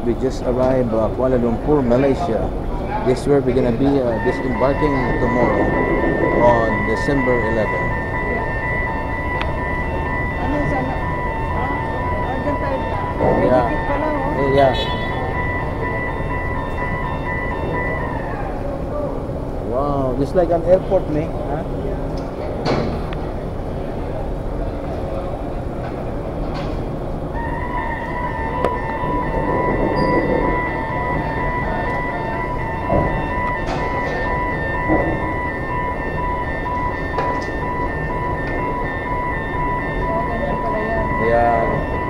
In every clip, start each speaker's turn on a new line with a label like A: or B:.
A: We just arrived Kuala Lumpur, Malaysia. This is where we're gonna be disembarking tomorrow on December 11th. Yeah. Yeah. Wow, just like an airport, me. Huh? Yeah.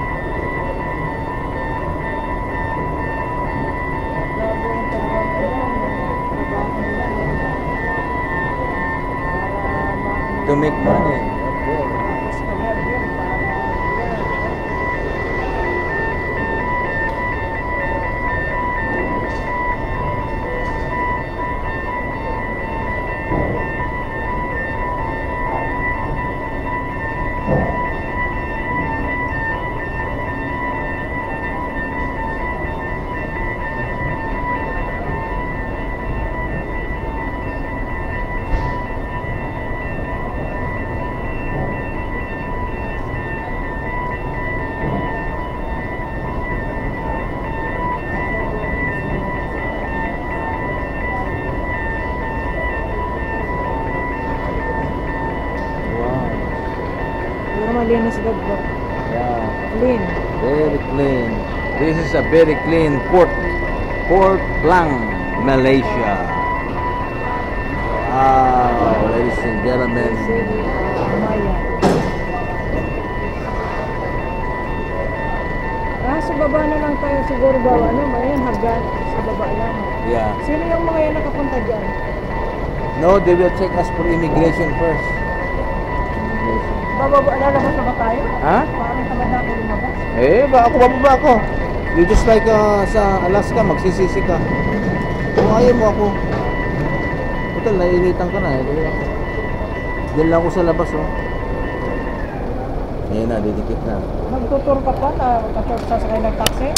A: To make money.
B: Malinis ba?
A: Yeah.
B: Clean.
A: Very clean. This is a very clean port. Port Klang, Malaysia. Wow, ladies and gentlemen.
B: Sa baba na lang tayo siguro ba? Mayan, hagdan. Sa baba lang.
A: Yeah.
B: Sino yung mga yan nakapunta dyan?
A: No, they will check us for immigration first.
B: Bababa, lalabas na ba tayo?
A: Ha?
B: Parang tamad na ako lumabas.
A: Ako bababa ako. You just like sa Alaska, magsisisi ka. Kung ayaw mo ako. Total, naiinitan ka na Diyan lang ako sa labas, oh. Ayan na, didikit na.
B: Magtutur ka pa na sasakay ng taxi?